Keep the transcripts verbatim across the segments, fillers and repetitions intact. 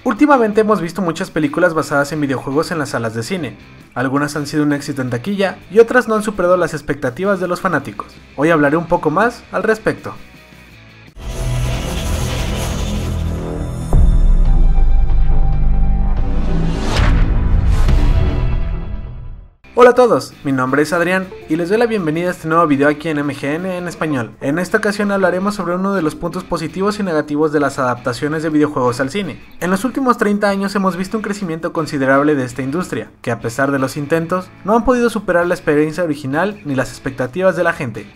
Últimamente hemos visto muchas películas basadas en videojuegos en las salas de cine. Algunas han sido un éxito en taquilla y otras no han superado las expectativas de los fanáticos. Hoy hablaré un poco más al respecto. Hola a todos, mi nombre es Adrián y les doy la bienvenida a este nuevo video aquí en M G N en español. En esta ocasión hablaremos sobre uno de los puntos positivos y negativos de las adaptaciones de videojuegos al cine. En los últimos treinta años hemos visto un crecimiento considerable de esta industria, que a pesar de los intentos, no han podido superar la experiencia original ni las expectativas de la gente.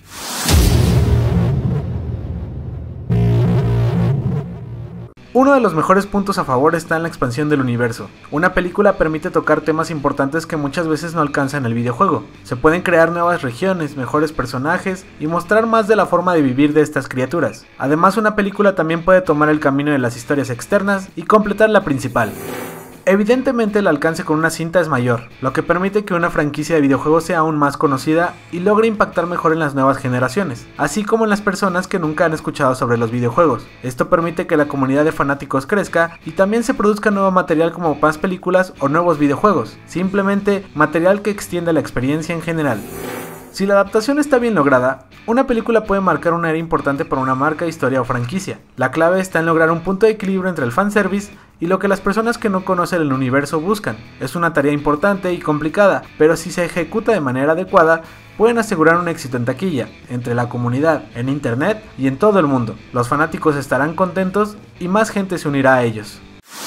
Uno de los mejores puntos a favor está en la expansión del universo. Una película permite tocar temas importantes que muchas veces no alcanza en el videojuego. Se pueden crear nuevas regiones, mejores personajes y mostrar más de la forma de vivir de estas criaturas. Además, una película también puede tomar el camino de las historias externas y completar la principal. Evidentemente el alcance con una cinta es mayor, lo que permite que una franquicia de videojuegos sea aún más conocida y logre impactar mejor en las nuevas generaciones, así como en las personas que nunca han escuchado sobre los videojuegos. Esto permite que la comunidad de fanáticos crezca y también se produzca nuevo material como más películas o nuevos videojuegos, simplemente material que extienda la experiencia en general. Si la adaptación está bien lograda, una película puede marcar una era importante para una marca, historia o franquicia. La clave está en lograr un punto de equilibrio entre el fanservice y lo que las personas que no conocen el universo buscan. Es una tarea importante y complicada, pero si se ejecuta de manera adecuada, pueden asegurar un éxito en taquilla, entre la comunidad, en internet y en todo el mundo. Los fanáticos estarán contentos y más gente se unirá a ellos.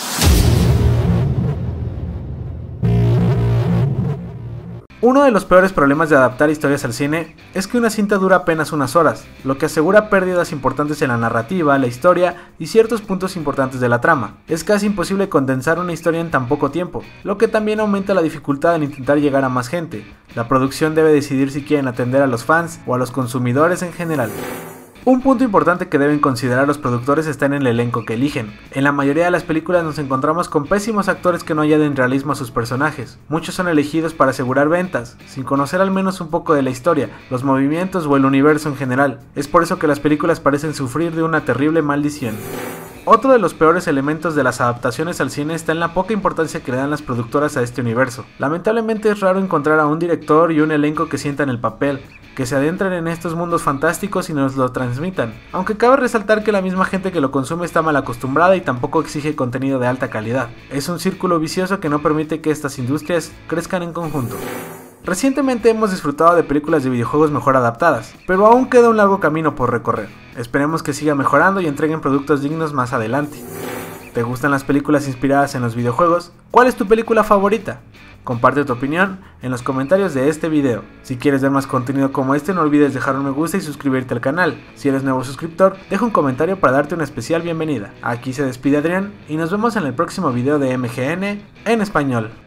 Uno de los peores problemas de adaptar historias al cine es que una cinta dura apenas unas horas, lo que asegura pérdidas importantes en la narrativa, la historia y ciertos puntos importantes de la trama. Es casi imposible condensar una historia en tan poco tiempo, lo que también aumenta la dificultad en intentar llegar a más gente. La producción debe decidir si quieren atender a los fans o a los consumidores en general. Un punto importante que deben considerar los productores está en el elenco que eligen. En la mayoría de las películas nos encontramos con pésimos actores que no añaden realismo a sus personajes. Muchos son elegidos para asegurar ventas, sin conocer al menos un poco de la historia, los movimientos o el universo en general. Es por eso que las películas parecen sufrir de una terrible maldición. Otro de los peores elementos de las adaptaciones al cine está en la poca importancia que le dan las productoras a este universo. Lamentablemente es raro encontrar a un director y un elenco que sientan el papel, que se adentren en estos mundos fantásticos y nos lo transmitan, aunque cabe resaltar que la misma gente que lo consume está mal acostumbrada y tampoco exige contenido de alta calidad. Es un círculo vicioso que no permite que estas industrias crezcan en conjunto. Recientemente hemos disfrutado de películas de videojuegos mejor adaptadas, pero aún queda un largo camino por recorrer. Esperemos que siga mejorando y entreguen productos dignos más adelante. ¿Te gustan las películas inspiradas en los videojuegos? ¿Cuál es tu película favorita? Comparte tu opinión en los comentarios de este video. Si quieres ver más contenido como este, no olvides dejar un me gusta y suscribirte al canal. Si eres nuevo suscriptor, deja un comentario para darte una especial bienvenida. Aquí se despide Adrián y nos vemos en el próximo video de M G N en español.